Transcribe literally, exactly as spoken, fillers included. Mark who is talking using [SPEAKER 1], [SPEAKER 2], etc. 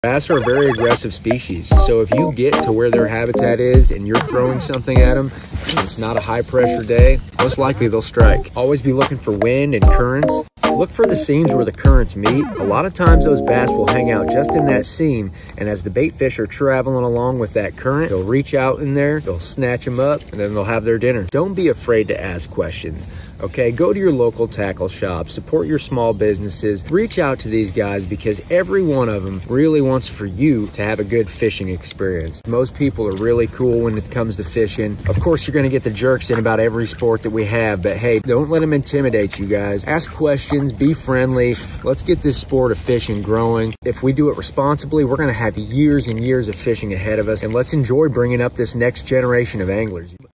[SPEAKER 1] Bass are a very aggressive species, so if you get to where their habitat is and you're throwing something at them and it's not a high pressure day, most likely they'll strike. Always be looking for wind and currents. Look for the seams where the currents meet. A lot of times those bass will hang out just in that seam, and as the bait fish are traveling along with that current, they'll reach out in there, they'll snatch them up, and then they'll have their dinner. Don't be afraid to ask questions, okay? Go to your local tackle shop, support your small businesses, reach out to these guys because every one of them really wants for you to have a good fishing experience. Most people are really cool when it comes to fishing. Of course, you're gonna get the jerks in about every sport that we have, but hey, don't let them intimidate you guys. Ask questions, be friendly. Let's get this sport of fishing growing. If we do it responsibly, we're gonna have years and years of fishing ahead of us, and let's enjoy bringing up this next generation of anglers.